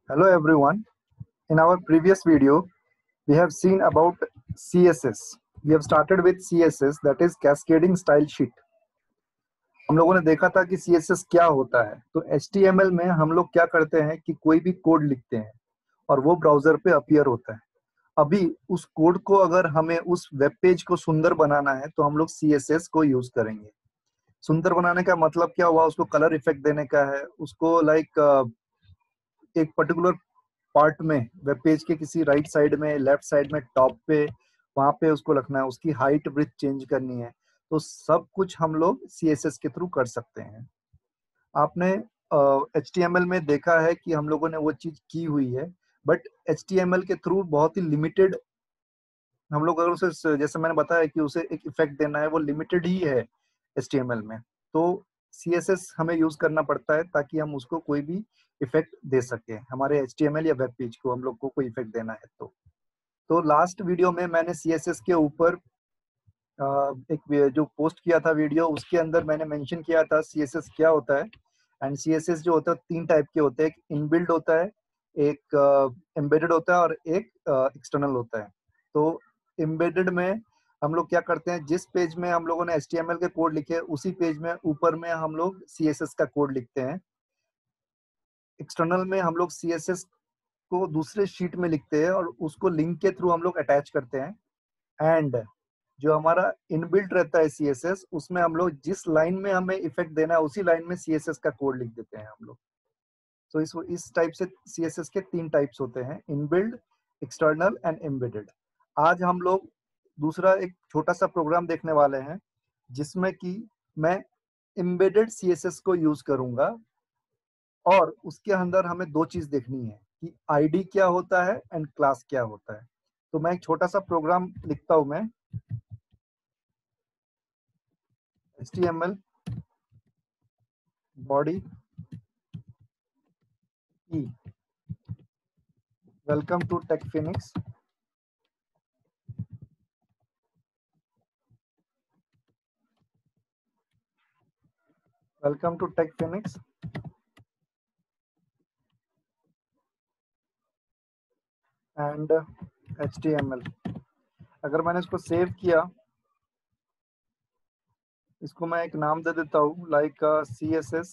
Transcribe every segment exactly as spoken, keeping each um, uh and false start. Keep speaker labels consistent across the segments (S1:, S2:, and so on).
S1: Hello everyone. In our previous video, we have seen about C S S. We have started with C S S, that is Cascading Style Sheet. हम लोगों ने देखा था कि C S S क्या होता है। तो H T M L में हम लोग क्या करते हैं कि कोई भी कोड लिखते हैं और वो ब्राउजर पे अपीयर होता है। अभी उस कोड को अगर हमें उस वेब पेज को सुंदर बनाना है तो हम लोग C S S को यूज करेंगे। सुंदर बनाने का मतलब क्या हुआ? उसको कलर इफेक्ट देने का है, उसको लाइक एक पर्टिकुलर पार्ट में वेब पेज के किसी राइट साइड में, लेफ्ट साइड में, टॉप पे, वहां पे उसको रखना है, उसकी हाइट ब्रिथ चेंज करनी है। तो सब कुछ हम लोग सी एस एस के थ्रू कर सकते हैं। आपने एच टी एम एल में देखा है कि हम लोगों ने वो चीज की हुई है, but H T M L के थ्रू बहुत ही लिमिटेड हम लोग अगर उसे, जैसे मैंने बताया कि उसे एक इफेक्ट देना है, वो लिमिटेड ही है एच टी एम एल में। तो सी एस एस हमें यूज करना पड़ता है ताकि हम उसको कोई भी इफेक्ट दे सके, हमारे एच टी एम एल या वेब पेज को हम लोग को कोई इफेक्ट देना है तो तो लास्ट वीडियो में मैंने सी एस एस के ऊपर अ, एक वी- जो पोस्ट किया था वीडियो, उसके अंदर मैंने मेंशन किया था सी एस एस क्या होता है। एंड सी एस एस जो होता है तीन टाइप के होते हैं, एक इनबिल्ड होता है, एक एम्बेडेड होता है और एक एक्सटर्नल होता है। तो एम्बेडेड में हम लोग क्या करते हैं, जिस पेज में हम लोगों ने एच टी एम एल के कोड लिखे उसी पेज में ऊपर में हम लोग सी एस एस का कोड लिखते हैं। एक्सटर्नल में हम लोग सी एस एस को दूसरे शीट में लिखते हैं और उसको लिंक के थ्रू हम लोग अटैच करते हैं। एंड जो हमारा इनबिल्ट रहता है सी एस एस, उसमें हम लोग जिस लाइन में हमें इफेक्ट देना है उसी लाइन में सी एस एस का कोड लिख देते हैं हम लोग। तो इस इस टाइप से सी एस एस के तीन टाइप्स होते हैं, इनबिल्ड, एक्सटर्नल एंड एम्बेडेड। आज हम लोग दूसरा एक छोटा सा प्रोग्राम देखने वाले हैं जिसमें कि मैं एम्बेडेड सी एस एस को यूज करूंगा और उसके अंदर हमें दो चीज देखनी है कि आई डी क्या होता है एंड क्लास क्या होता है। तो मैं एक छोटा सा प्रोग्राम लिखता हूं, मैं H T M L body ई welcome to Tech Phoenix. Welcome to Tech Phoenix and H T M L. अगर मैंने इसको सेव किया, इसको मैं एक नाम दे देता हूँ like C S S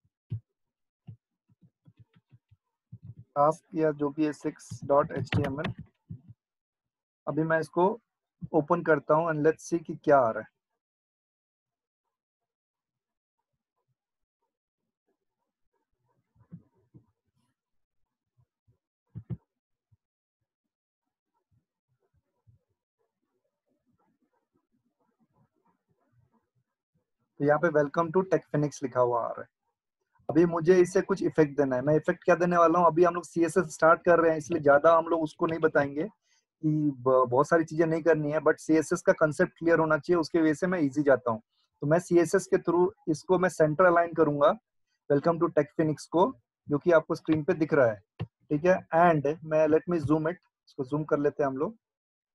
S1: task या जो भी है six dot H T M L. अभी मैं इसको ओपन करता हूँ एंड लेट्स सी कि क्या आ रहा है। तो यहाँ पे वेलकम टू टेक फिनिक्स लिखा हुआ आ रहा है। अभी मुझे इसे कुछ इफेक्ट देना है। मैं इफेक्ट क्या देने वाला हूँ, अभी हम लोग सी एस एस स्टार्ट कर रहे हैं इसलिए ज्यादा हम लोग उसको नहीं बताएंगे कि ब- बहुत सारी चीजें नहीं करनी है, बट सी एस एस का कंसेप्ट क्लियर होना चाहिए, उसके वजह से मैं इजी जाता हूँ। तो मैं सी एस एस के थ्रू इसको मैं सेंटर अलाइन करूंगा, वेलकम टू टेक फिनिक्स को, जो कि आपको स्क्रीन पे दिख रहा है। ठीक है, एंड मैं लेट मी जूम इट, इसको जूम कर लेते हैं हम लोग।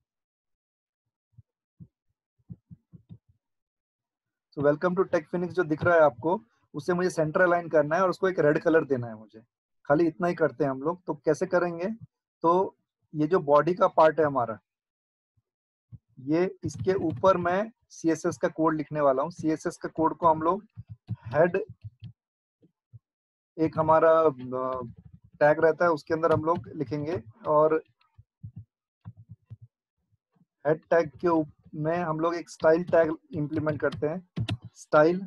S1: So welcome to Tech Phoenix जो दिख रहा है आपको, उसे मुझे सेंटर अलाइन करना है और उसको एक रेड कलर देना है मुझे। खाली इतना ही करते हैं हम लोग। तो कैसे करेंगे? तो ये जो बॉडी का पार्ट है हमारा, ये इसके ऊपर मैं सी एस एस का कोड लिखने वाला हूँ। सी एस एस का कोड को हम लोग हेड, एक हमारा टैग रहता है उसके अंदर हम लोग लिखेंगे, और हेड टैग के ऊप- में हम लोग एक स्टाइल टैग इंप्लीमेंट करते हैं, स्टाइल।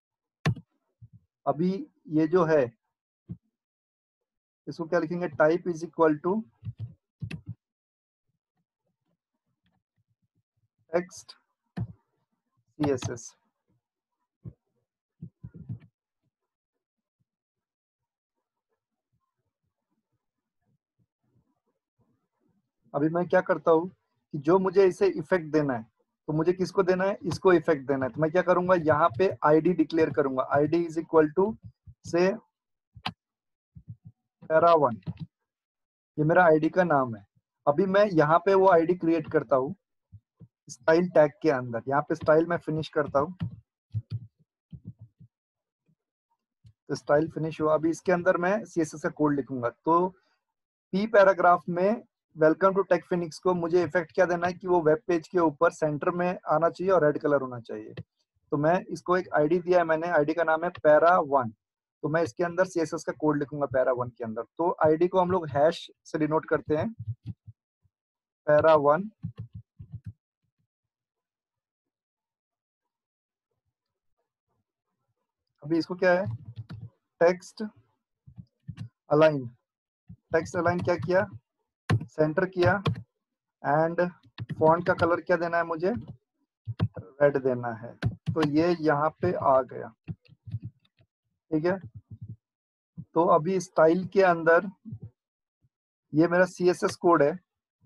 S1: अभी ये जो है, इसको क्या लिखेंगे, type is equal to text C S S. अभी मैं क्या करता हूँ कि जो मुझे इसे इफेक्ट देना है, तो मुझे किसको देना है, इसको इफेक्ट देना है। तो मैं क्या करूंगा, यहाँ पे आईडी डिक्लेयर करूंगा, आईडी इज इक्वल टू से पैरा वन, ये मेरा आईडी का नाम है। अभी मैं यहाँ पे वो आईडी क्रिएट करता हूँ स्टाइल टैग के अंदर। यहाँ पे स्टाइल मैं फिनिश करता हूँ, तो स्टाइल फिनिश हुआ। अभी इसके अंदर मैं सी एस एस का कोड लिखूंगा। तो पी पैराग्राफ में वेलकम टू टेक फिनिक्स को मुझे इफेक्ट क्या देना है कि वो वेब पेज के ऊपर सेंटर में आना चाहिए और रेड कलर होना चाहिए। तो मैं इसको एक आईडी दिया है मैंने, आईडी का नाम है पैरा वन। तो मैं इसके अंदर सीएसएस का कोड लिखूंगा पैरा वन के अंदर। तो आईडी को हम लोग हैश से डिनोट करते हैं, पैरा वन। अभी इसको क्या है, टेक्स्ट अलाइन, टेक्स्ट अलाइन क्या किया, सेंटर किया, एंड फॉन्ट का कलर क्या देना है मुझे, रेड देना है। तो ये यहाँ पे आ गया, ठीक है। तो अभी स्टाइल के अंदर ये मेरा सीएसएस कोड है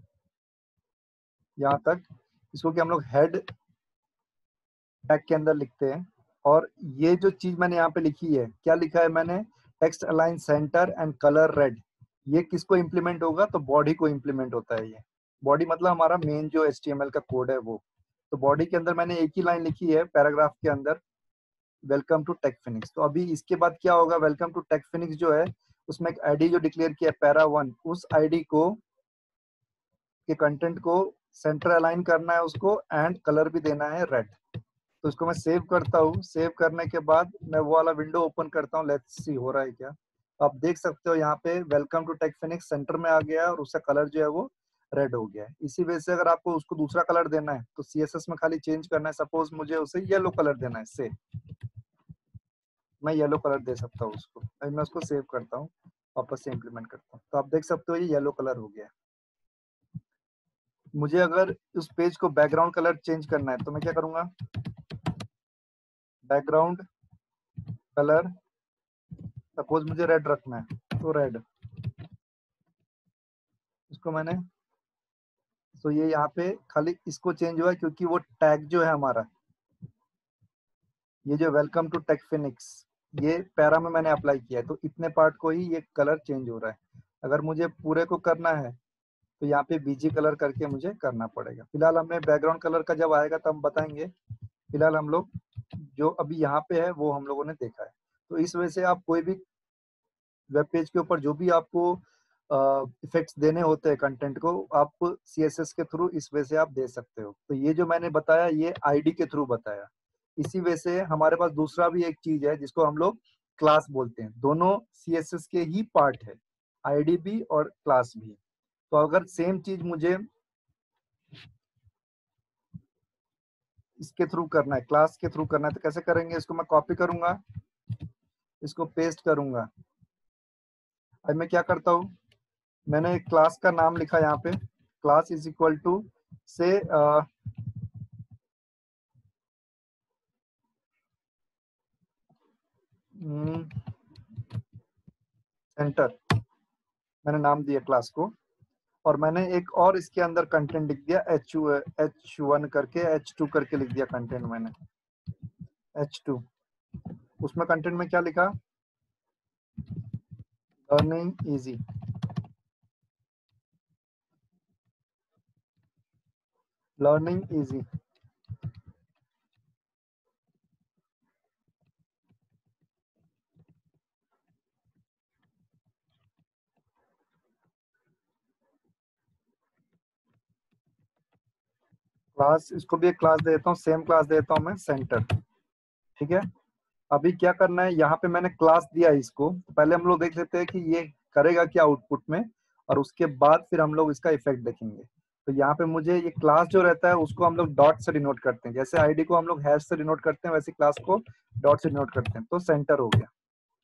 S1: यहाँ तक। इसको कि हम लोग हेड टैग के अंदर लिखते हैं। और ये जो चीज मैंने यहाँ पे लिखी है, क्या लिखा है मैंने, text align centre and colour red. ये किसको इम्प्लीमेंट होगा, तो बॉडी को इम्प्लीमेंट होता है। ये बॉडी मतलब हमारा मेन जो एचटीएमएल का कोड है वो। तो बॉडी के अंदर मैंने एक ही लाइन लिखी है पैराग्राफ के अंदर, वेलकम टू टेक फिनिक्स। तो अभी इसके बाद क्या होगा, वेलकम टू टेक फिनिक्स जो है उसमें एक आईडी जो डिक्लेयर किया है पैरा वन, उस आईडी को के कंटेंट को सेंटर अलाइन करना है उसको, एंड कलर भी देना है रेड। तो इसको मैं सेव करता हूँ। सेव करने के बाद मैं वो वाला विंडो ओपन करता हूँ, लेट्स सी हो रहा है क्या। आप देख सकते हो यहाँ पे welcome to Tech Phoenix centre में आ गया है और उसका कलर जो है वो रेड हो गया है। इसी वजह से अगर आपको उसको दूसरा कलर देना है तो सीएसएस में खाली चेंज करना है। सपोज मुझे उसे येलो कलर देना है, से मैं येलो कलर दे सकता हूँ उसको। अभी मैं उसको सेव करता हूँ, वापस से इम्प्लीमेंट करता हूँ। तो आप देख सकते हो ये येलो कलर हो गया है। मुझे अगर उस पेज को बैकग्राउंड कलर चेंज करना है तो मैं क्या करूंगा, बैकग्राउंड कलर, सपोज मुझे रेड रखना है तो रेड, इसको मैंने, तो ये यहाँ पे खाली इसको चेंज हुआ है क्योंकि वो टैग जो है हमारा, ये जो वेलकम टू टेक फिनिक्स, ये पैरा में मैंने अप्लाई किया है तो इतने पार्ट को ही ये कलर चेंज हो रहा है। अगर मुझे पूरे को करना है तो यहाँ पे बीजी कलर करके मुझे करना पड़ेगा। फिलहाल हमें बैकग्राउंड कलर का जब आएगा तब हम बताएंगे। फिलहाल हम लोग जो अभी यहाँ पे है वो हम लोगों ने देखा है। तो इस वजह से आप कोई भी वेब पेज के ऊपर जो भी आपको इफेक्ट्स देने होते हैं कंटेंट को, आप सीएसएस के थ्रू इस वजह से आप दे सकते हो। तो ये जो मैंने बताया ये आईडी के थ्रू बताया। इसी वजह से हमारे पास दूसरा भी एक चीज है जिसको हम लोग क्लास बोलते हैं। दोनों सीएसएस के ही पार्ट है, आईडी भी और क्लास भी। तो अगर सेम चीज मुझे इसके थ्रू करना है, क्लास के थ्रू करना है, तो कैसे करेंगे, इसको मैं कॉपी करूंगा, इसको पेस्ट करूंगा। अब मैं क्या करता हूँ, मैंने एक क्लास का नाम लिखा यहाँ पे, क्लास इज इक्वल टू से सेंटर, मैंने नाम दिया क्लास को। और मैंने एक और इसके अंदर कंटेंट लिख दिया एच एच वन करके, एच टू करके लिख दिया कंटेंट मैंने, एच टू। उसमें कंटेंट में क्या लिखा, learning easy, learning easy. Class, इसको भी एक क्लास देता हूँ, सेम क्लास देता हूँ मैं सेंटर, ठीक है। अभी क्या करना है, यहाँ पे मैंने क्लास दिया है इसको। पहले हम लोग देख लेते हैं कि ये करेगा क्या आउटपुट में, और उसके बाद फिर हम लोग इसका इफेक्ट देखेंगे। तो यहाँ पे मुझे ये क्लास जो रहता है उसको हम लोग डॉट से डिनोट करते हैं, जैसे आईडी को हम लोग हैश से डिनोट करते हैं वैसे क्लास को डॉट से डिनोट करते हैं। तो सेंटर हो गया।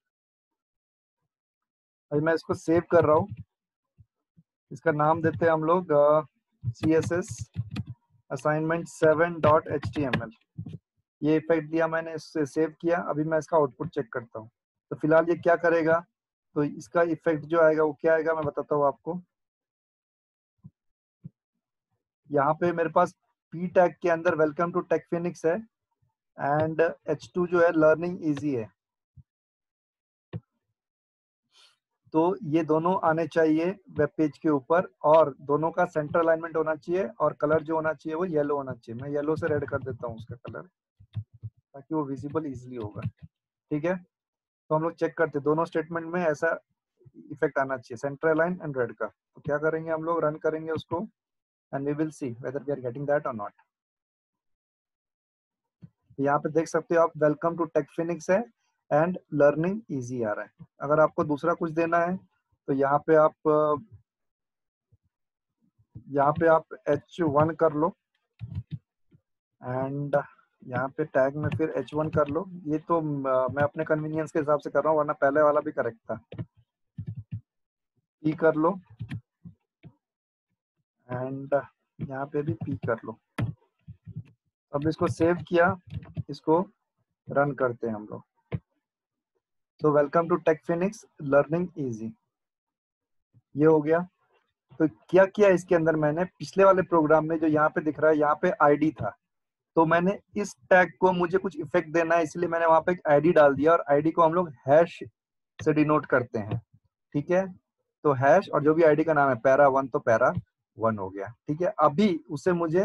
S1: अभी मैं इसको सेव कर रहा हूँ, इसका नाम देते हैं हम लोग C S S assignment seven dot H T M L. ये इफेक्ट दिया मैंने, इससे सेव किया। अभी मैं इसका आउटपुट चेक करता हूँ। तो फिलहाल ये क्या करेगा, तो इसका इफेक्ट जो आएगा वो क्या आएगा मैं बताता हूँ आपको। यहाँ पे मेरे पास पी टैग के अंदर वेलकम टू टेक फिनिक्स है, एंड एच टू जो है लर्निंग इजी है। तो ये दोनों आने चाहिए वेब पेज के ऊपर, और दोनों का सेंटर अलाइनमेंट होना चाहिए, और कलर जो होना चाहिए वो येलो होना चाहिए। मैं येलो से रेड कर देता हूँ उसका कलर, ताकि वो विजिबल इजीली होगा, ठीक है। तो हम लोग चेक करते हैं दोनों स्टेटमेंट में ऐसा इफेक्ट आना चाहिए, सेंटर अलाइन एंड रेड का। तो क्या करेंगे हम लोग, रन करेंगे उसको and we will see whether we are getting that और नॉट। यहाँ पे देख सकते हो आप, वेलकम टू टेक्फिनिक्स है एंड लर्निंग इजी आ रहा है। अगर आपको दूसरा कुछ देना है तो यहाँ पे आप यहाँ पे आप एच वन कर लो एंड यहाँ पे टैग में फिर एच वन कर लो। ये तो मैं अपने कन्वीनियंस के हिसाब से कर रहा हूँ, वरना पहले वाला भी करेक्ट था। पी कर लो एंड यहाँ पे भी पी कर लो। अब इसको सेव किया, इसको रन करते हैं हम लोग। तो welcome to Tech Phoenix learning easy, ये हो गया। तो क्या किया इसके अंदर मैंने, पिछले वाले प्रोग्राम में जो यहाँ पे दिख रहा है, यहाँ पे आईडी था, तो मैंने इस टैग को, मुझे कुछ इफेक्ट देना है इसलिए मैंने वहां पे एक आईडी डाल दिया, और आईडी को हम लोग हैश से डिनोट करते हैं। ठीक है, तो हैश और जो भी आईडी का नाम है पैरा वन, तो पैरा वन हो गया। ठीक है, अभी उसे मुझे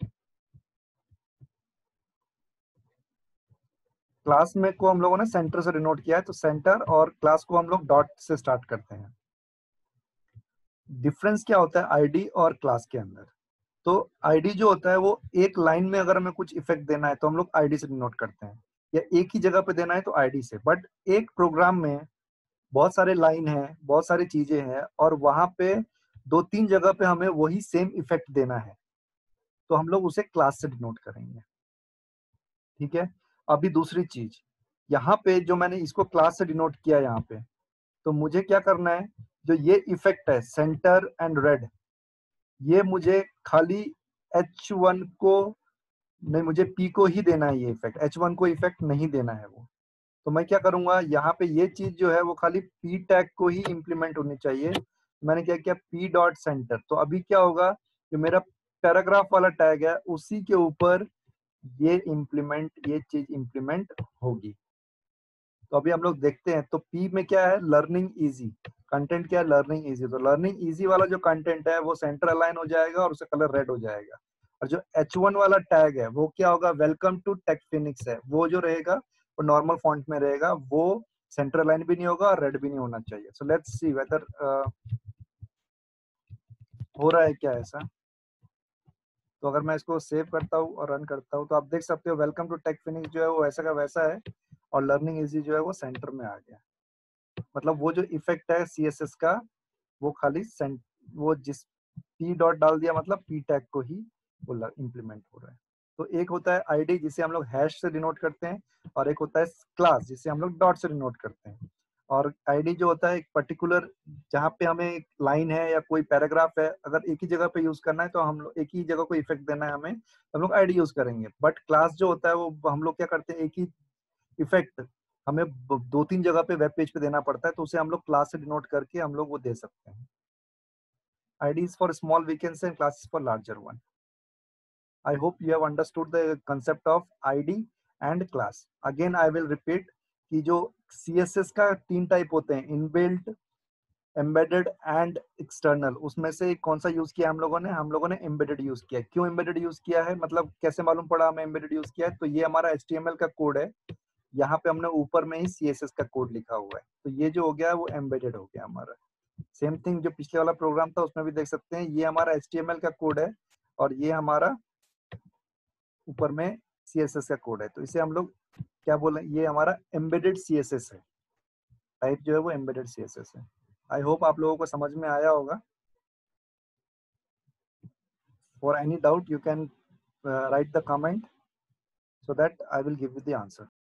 S1: क्लास में को हम लोगों ने सेंटर से डिनोट किया है, तो सेंटर और क्लास को हम लोग डॉट से स्टार्ट करते हैं। डिफरेंस क्या होता है आईडी और क्लास के अंदर, तो आईडी जो होता है वो एक लाइन में अगर हमें कुछ इफेक्ट देना है तो हम लोग आईडी से डिनोट करते हैं, या एक ही जगह पे देना है तो आईडी से। बट एक प्रोग्राम में बहुत सारे लाइन है, बहुत सारी चीजें हैं, और वहां पे दो तीन जगह पे हमें वही सेम इफेक्ट देना है, तो हम लोग उसे क्लास से डिनोट करेंगे। ठीक है, अभी दूसरी चीज, यहाँ पे जो मैंने इसको क्लास से डिनोट किया यहाँ पे, तो मुझे क्या करना है, जो ये इफेक्ट है सेंटर एंड रेड, ये मुझे खाली एच वन को नहीं, मुझे पी को ही देना है ये इफेक्ट, एच वन को इफेक्ट नहीं देना है वो। तो मैं क्या करूंगा, यहाँ पे ये चीज जो है वो खाली पी टैग को ही इंप्लीमेंट होनी चाहिए। मैंने क्या किया, पी डॉट सेंटर। तो अभी क्या होगा, जो मेरा पैराग्राफ वाला टैग है उसी के ऊपर ये इंप्लीमेंट, ये चीज इंप्लीमेंट होगी। तो अभी हम लोग देखते हैं, तो पी में क्या है, लर्निंग इजी, कंटेंट क्या है, लर्निंग इजी। तो लर्निंग इजी वाला जो कंटेंट है वो सेंटर अलाइन हो जाएगा और उसका कलर रेड हो जाएगा। और जो एच वन वाला टैग है वो क्या होगा, वेलकम टू टेक्फिनिक्स है, वो जो रहेगा वो नॉर्मल फॉन्ट में रहेगा, वो सेंटर अलाइन भी नहीं होगा और रेड भी नहीं होना चाहिए। सो लेट्स सी वेदर हो रहा है क्या ऐसा। तो अगर मैं इसको सेव करता हूँ और रन करता हूँ, तो आप देख सकते हो वेलकम टू टेक्फिनिक्स जो है वो वैसा का वैसा है, और लर्निंग इजी जो है वो सेंटर में आ गया। मतलब वो जो इफेक्ट है सीएसएस का, वो खाली सेंट, वो जिस पी डॉट डाल दिया मतलब पी टैग को ही वो इंप्लीमेंट हो रहा है। तो एक होता है आईडी जिसे हम लोग हैश से डिनोट करते हैं, और एक होता है क्लास जिसे हम लोग डॉट से डिनोट करते हैं। और आईडी जो होता है एक पर्टिकुलर, जहाँ पे हमें एक लाइन है या कोई पैराग्राफ है, अगर एक ही जगह पे यूज करना है तो हम लोग एक ही जगह को इफेक्ट देना है हमें, तो हम लोग आईडी यूज करेंगे। बट क्लास जो होता है वो हम लोग क्या करते हैं, एक ही इफेक्ट हमें दो तीन जगह पे वेब पेज पे देना पड़ता है, तो उसे हम लोग क्लास से डिनोट करके हम लोग वो दे सकते हैं। I D is for small weekends and classes for larger one. I hope you have understood the concept of I D and class. Again, I will repeat कि जो C S S का तीन टाइप होते हैं, inbuilt, embedded and external, उसमें से कौन सा यूज किया हम लोगों ने, हम लोगों ने एम्बेडेड यूज किया। क्यों एम्बेडेड यूज किया है, मतलब कैसे मालूम पड़ा हमें एम्बेडेड यूज किया है, तो ये हमारा H T M L का कोड है, यहाँ पे हमने ऊपर में ही C S S का कोड लिखा हुआ है, तो ये जो हो गया वो एम्बेडेड हो गया हमारा। सेम थिंग जो पिछले वाला प्रोग्राम था उसमें भी देख सकते हैं, ये हमारा H T M L का कोड है और ये हमारा ऊपर में C S S का कोड है, तो इसे हम लोग क्या बोले, ये हमारा एम्बेडेड C S S है, टाइप जो है वो एम्बेडेड C S S है। आई होप आप लोगों को समझ में आया होगा। For any doubt you can write the comment so that I will give you the answer.